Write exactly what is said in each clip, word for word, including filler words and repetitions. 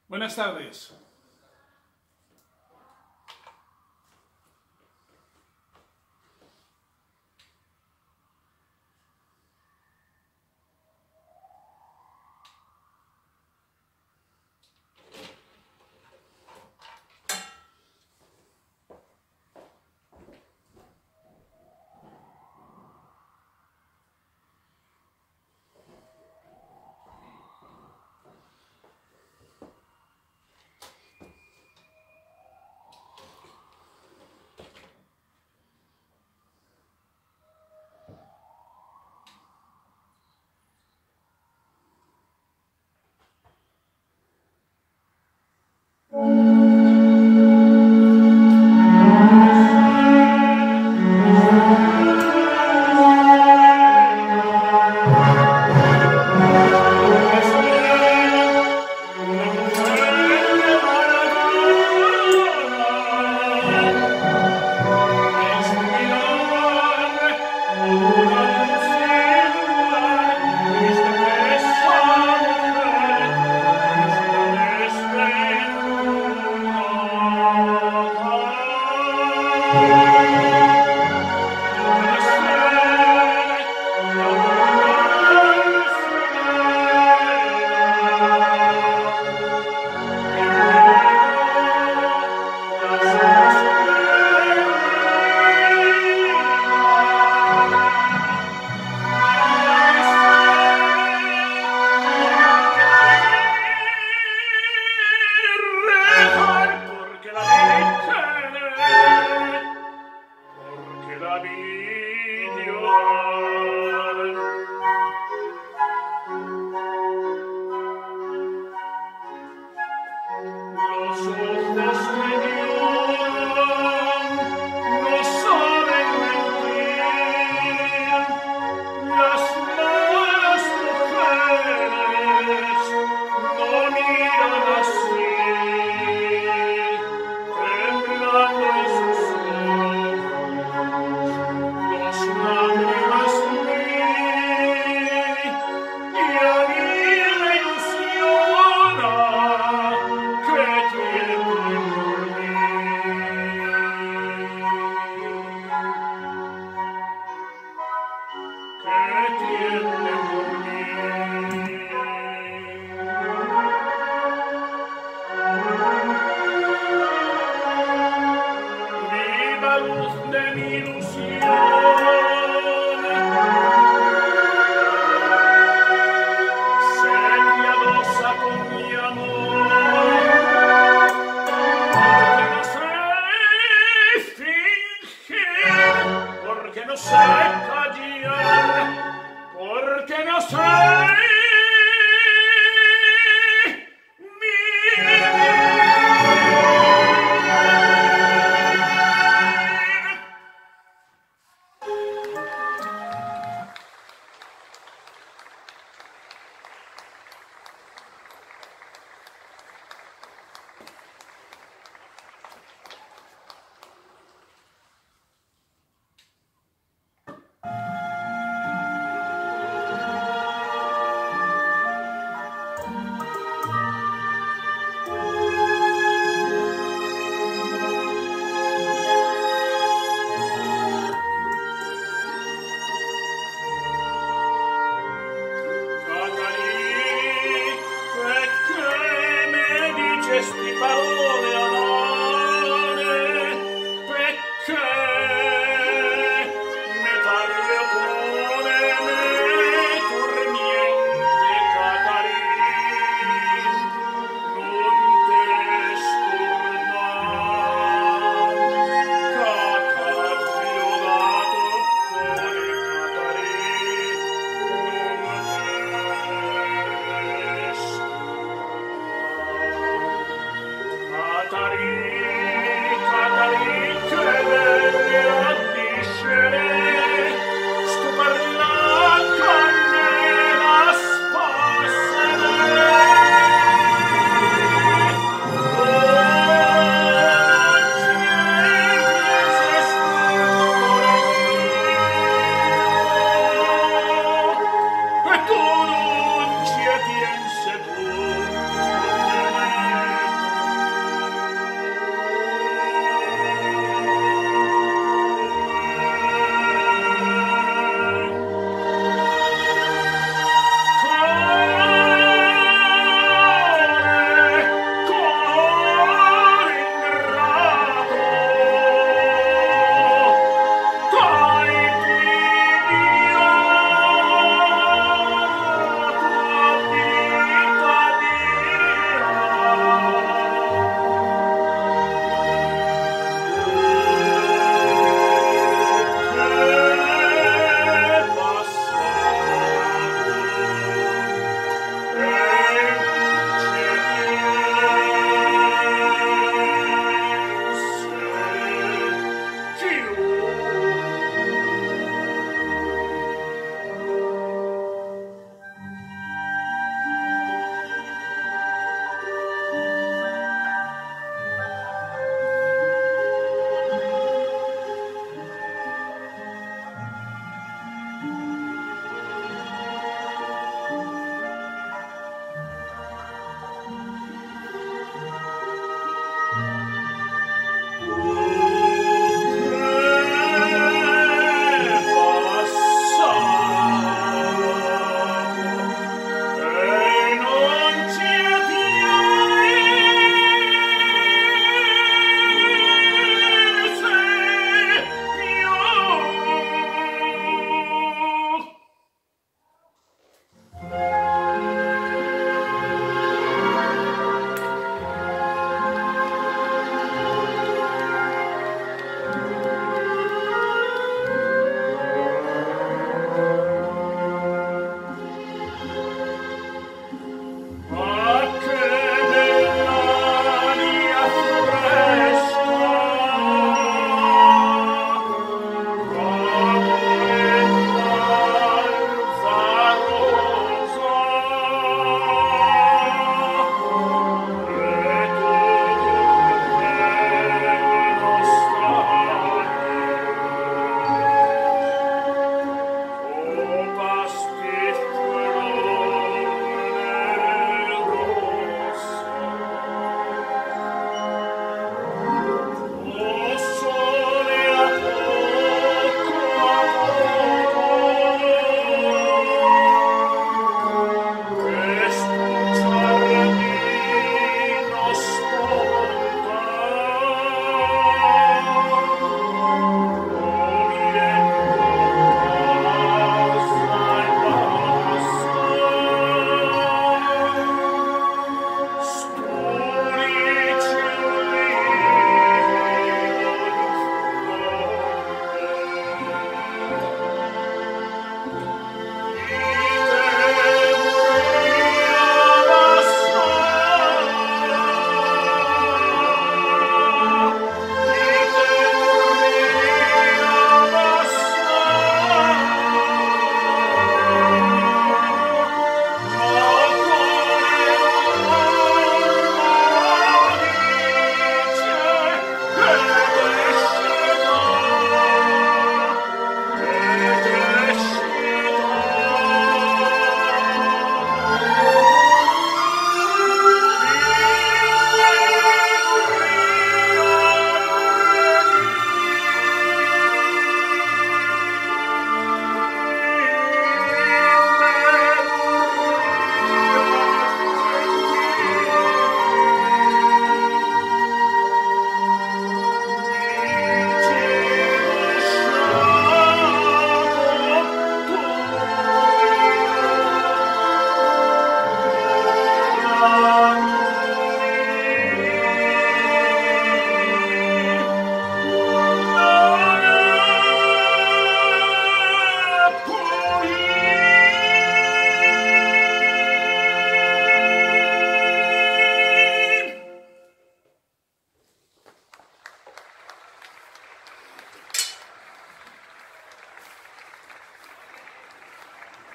Buenas tardes.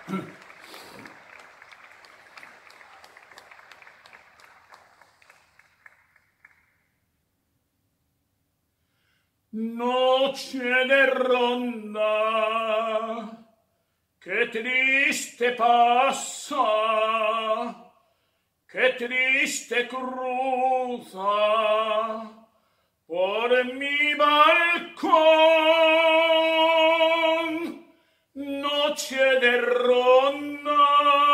Noche de ronda, qué triste pasa, qué triste cruza por mi balcón. Noche de ronda,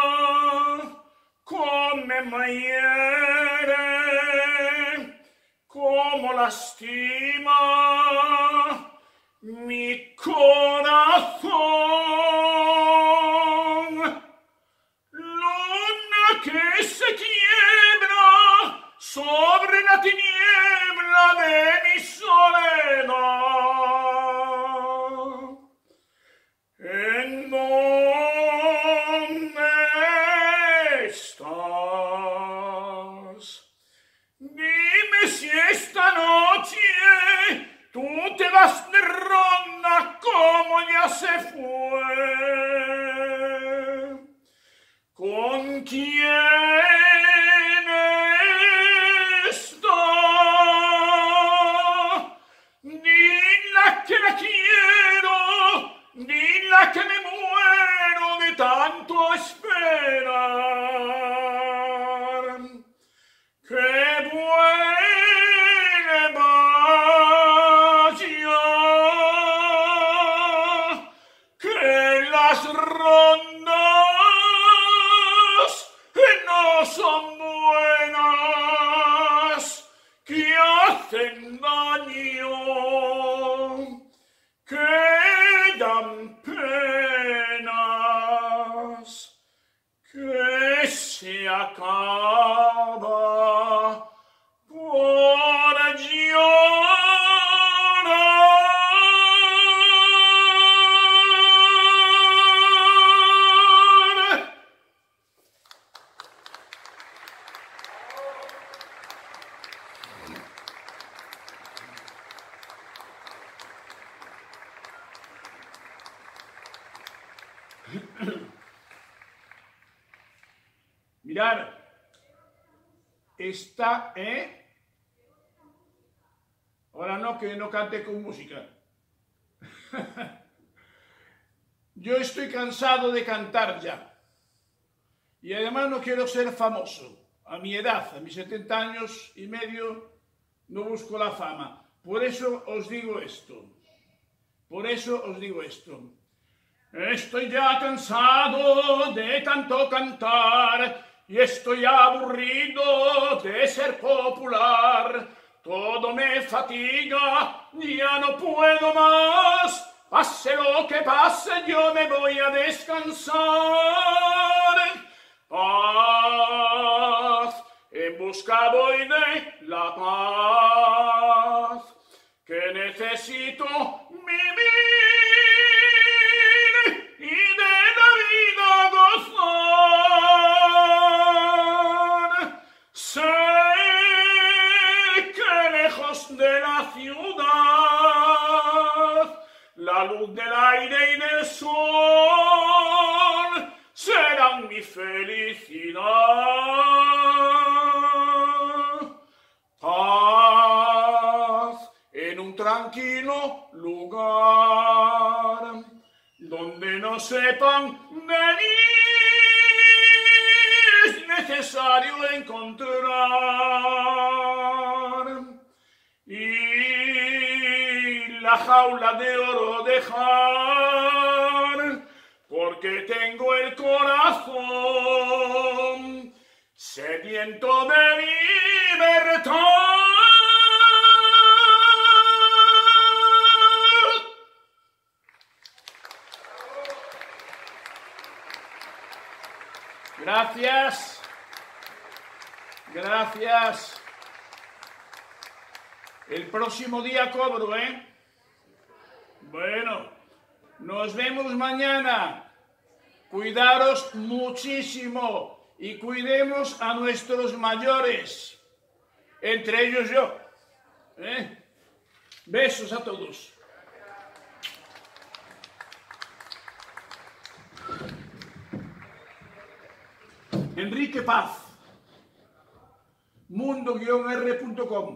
come me hiere, como lastima mi corazón. Luna que se quiebra sobre la tiniebla de mi soledad. ¿En dónde estás? Dime si esta noche tú te vas de ronda como ya se fue. ¿Con quién está? Dile que la quiero, dile que me muero de tanto esperar. Que vuelva ya, que las rondas no son buenas, que hacen daño, que dan penas, que se acaba por llorar. Mirad, esta, ¿eh? Ahora no, que no cante con música. Yo estoy cansado de cantar ya. Y además no quiero ser famoso. A mi edad, a mis setenta años y medio, no busco la fama. Por eso os digo esto. Por eso os digo esto. Estoy ya cansado de tanto cantar y estoy aburrido de ser popular. Todo me fatiga, ya no puedo más. Pase lo que pase, yo me voy a descansar. Paz, en busca voy de la paz que necesito vivir y de la vida gozar. Sé que lejos de la ciudad, la luz del aire y del sol serán mi felicidad. Paz en un tranquilo lugar donde no sepan de mí, es necesario encontrar y la jaula de oro dejar, porque tengo el corazón sediento de libertad. Gracias. Gracias. El próximo día cobro, ¿eh? Bueno, nos vemos mañana. Cuidaros muchísimo y cuidemos a nuestros mayores, entre ellos yo. ¿Eh? Besos a todos. Enrique Paz, mundo guion r punto com.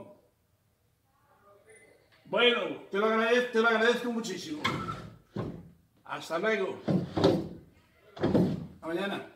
Bueno, te lo agradezco, te lo agradezco muchísimo. Hasta luego. A mañana.